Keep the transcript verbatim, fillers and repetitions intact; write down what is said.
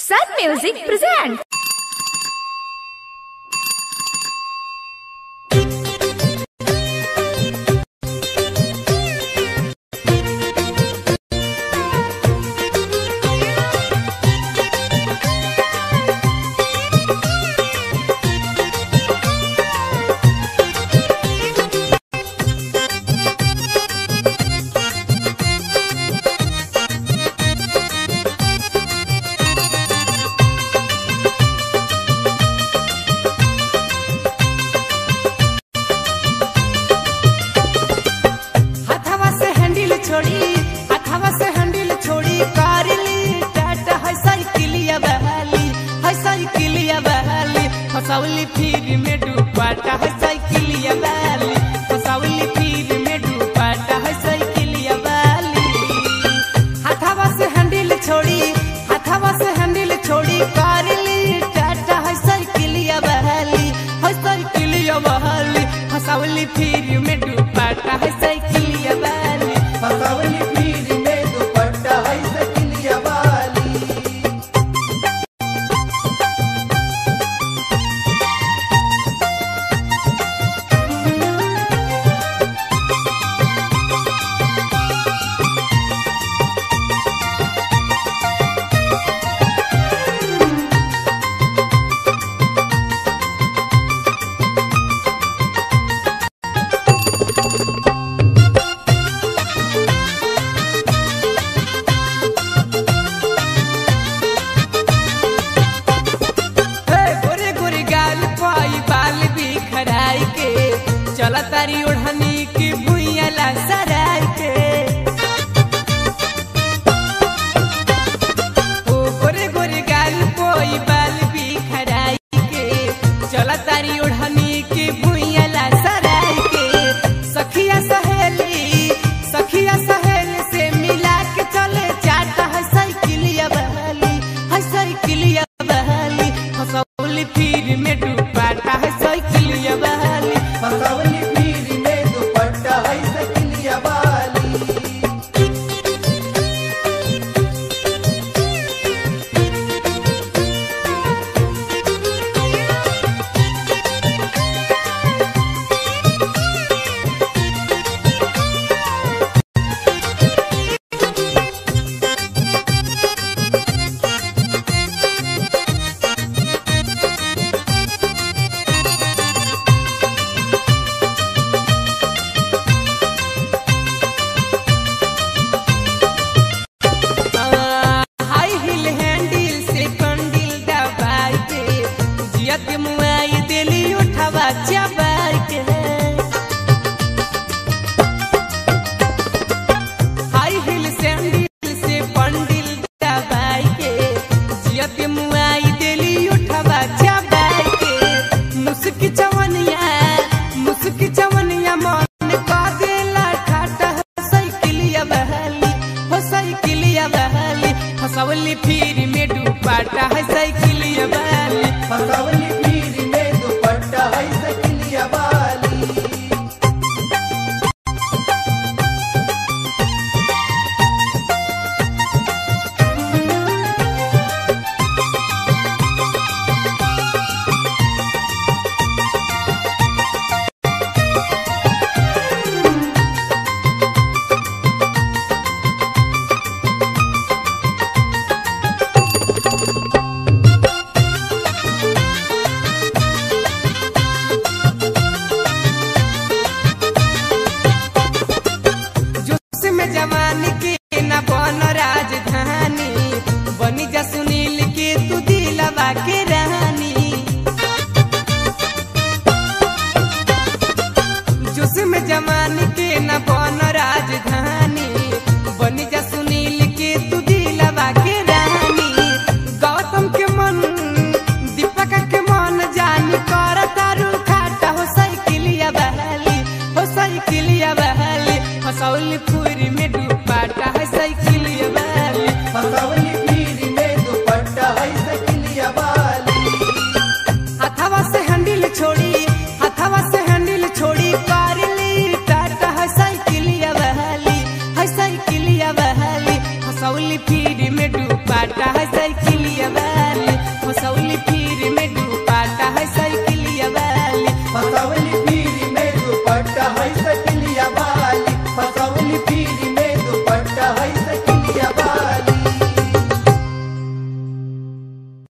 Sun Music presents. छोड़ी अथवा से हैंडल छोड़ी कारली टाटा है साइकिलिया बहाली है साइकिलिया बहाली फसावली फिर में डूबाटा है साइकिलिया बहाली फसावली फिर में डूबाटा है साइकिलिया बहाली अथवा से हैंडल छोड़ी अथवा से हैंडल छोड़ी कारली टाटा है साइकिलिया बहाली है साइकिलिया बहाली फसावली फिर में डूबाटा है साइकिलिया बहाली फसावली फिर में दुपट्टा है साइकिलिया वाली। चला तारी ओढ़नी की भुइया ला सराय के ओ गोरे गोरे गाल कोई बाल भी खराई के चला तारी ओढ़नी की भुइया ला सराय के सखिया सहेली सखिया सहेली से मिला के चले चाटा है साइकिलिया बहाली है साइकिलिया बहाली फसावली फिर में डूबाटा है साइकिलिया बहाली फसावली मुआई दिली उठावा चबार के हाई हिल सैंडल से पंडिल दबाई के जियत मुआई दिली उठावा चबार के मुस्की चवनिया मुस्की चवनिया मन का देला ठाटा साइकिलिया बहाली हो साइकिलिया बहाली फसावली फिर में डूबाटा है साइकिलिया बहाली फसावली